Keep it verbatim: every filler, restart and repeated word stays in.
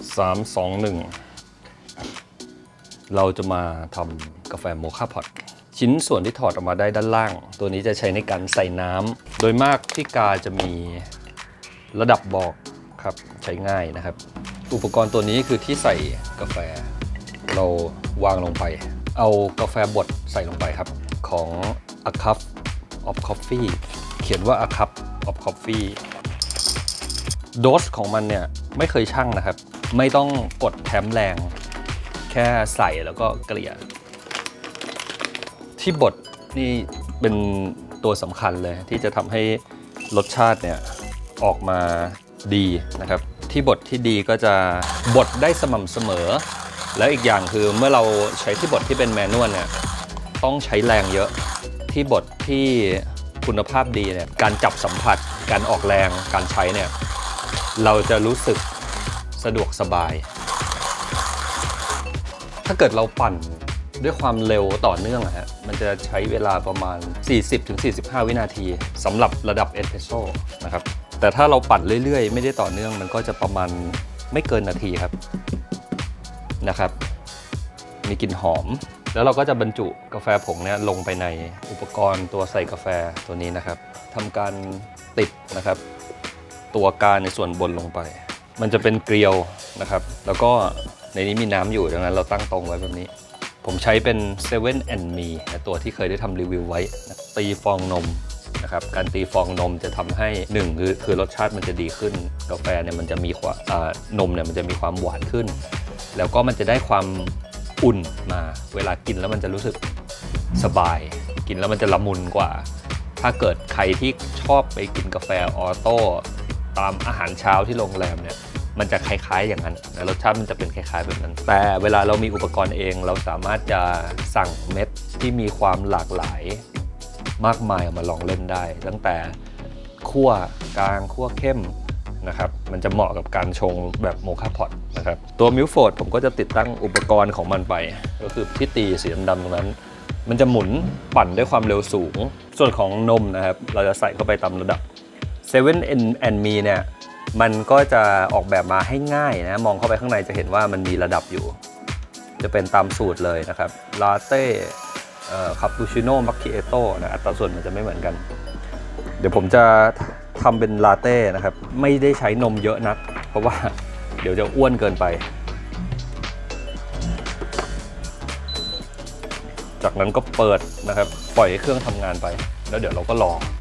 สาม สอง หนึ่งเราจะมาทำกาแฟโมคาพอตชิ้นส่วนที่ถอดออกมาได้ด้านล่างตัวนี้จะใช้ในการใส่น้ำโดยมากที่กาจะมีระดับบอกครับใช้ง่ายนะครับอุปกรณ์ตัวนี้คือที่ใส่กาแฟเราวางลงไปเอากาแฟบดใส่ลงไปครับของ A Cup of Coffee เขียนว่า A Cup of Coffee โดสของมันเนี่ยไม่เคยชั่งนะครับไม่ต้องกดแถมแรงแค่ใส่แล้วก็เกลี่ยที่บดนี่เป็นตัวสำคัญเลยที่จะทำให้รสชาติเนี่ยออกมาดีนะครับที่บดที่ดีก็จะบดได้สม่ำเสมอแล้วอีกอย่างคือเมื่อเราใช้ที่บดที่เป็นแมนนวลเนี่ยต้องใช้แรงเยอะที่บดที่คุณภาพดีเนี่ยการจับสัมผัสการออกแรงการใช้เนี่ยเราจะรู้สึกสะดวกสบายถ้าเกิดเราปั่นด้วยความเร็วต่อเนื่องอะฮะมันจะใช้เวลาประมาณ สี่สิบถึงสี่สิบห้า วินาทีสำหรับระดับเอสเปรสโซ่นะครับแต่ถ้าเราปั่นเรื่อยๆไม่ได้ต่อเนื่องมันก็จะประมาณไม่เกินนาทีครับนะครับมีกลิ่นหอมแล้วเราก็จะบรรจุกาแฟผงเนี่ยลงไปในอุปกรณ์ตัวใส่กาแฟตัวนี้นะครับทำการติดนะครับตัวกาในส่วนบนลงไปมันจะเป็นเกลียวนะครับแล้วก็ในนี้มีน้ำอยู่ดังนั้นเราตั้งตรงไว้แบบนี้ผมใช้เป็น เซเว่น แอนด์ มี ตัวที่เคยได้ทำรีวิวไว้ตีฟองนมนะครับการตีฟองนมจะทำให้หนึ่งคือคือรสชาติมันจะดีขึ้นกาแฟเนี่ยมันจะมีความนมเนี่ยมันจะมีความหวานขึ้นแล้วก็มันจะได้ความอุ่นมาเวลากินแล้วมันจะรู้สึกสบายกินแล้วมันจะละมุนกว่าถ้าเกิดใครที่ชอบไปกินกาแฟออโต้ตามอาหารเช้าที่โรงแรมเนี่ยมันจะคล้ายๆอย่างนั้นรสชาติมันจะเป็นคล้ายๆแบบนั้นแต่เวลาเรามีอุปกรณ์เองเราสามารถจะสั่งเม็ดที่มีความหลากหลายมากมายมาลองเล่นได้ตั้งแต่คั่วกลางคั่วเข้มนะครับมันจะเหมาะกับการชงแบบโมคาพอตนะครับตัวมิลโฟดผมก็จะติดตั้งอุปกรณ์ของมันไปก็คือที่ตีสีดำๆตรงนั้นมันจะหมุนปั่นด้วยความเร็วสูงส่วนของนมนะครับเราจะใส่เข้าไปตามระดับ เซเว่น แอนด์ มี เนี่ยมันก็จะออกแบบมาให้ง่ายนะมองเข้าไปข้างในจะเห็นว่ามันมีระดับอยู่จะเป็นตามสูตรเลยนะครับลาเต้คาปูชิโน่มัคคิเอโต้นะอัตราส่วนมันจะไม่เหมือนกันเดี๋ยวผมจะทำเป็นลาเต้นะครับไม่ได้ใช้นมเยอะนักเพราะว่าเดี๋ยวจะอ้วนเกินไปจากนั้นก็เปิดนะครับปล่อยให้เครื่องทำงานไปแล้วเดี๋ยวเราก็รอ